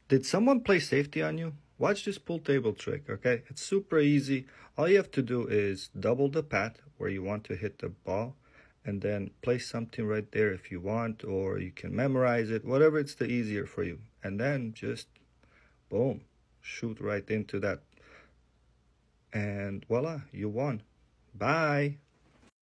Did someone play safety on you? Watch this pool table trick, okay? It's super easy. All you have to do is double the pad where you want to hit the ball and then place something right there if you want, or you can memorize it, whatever it's the easier for you. And then just boom, shoot right into that. And voila, you won. Bye.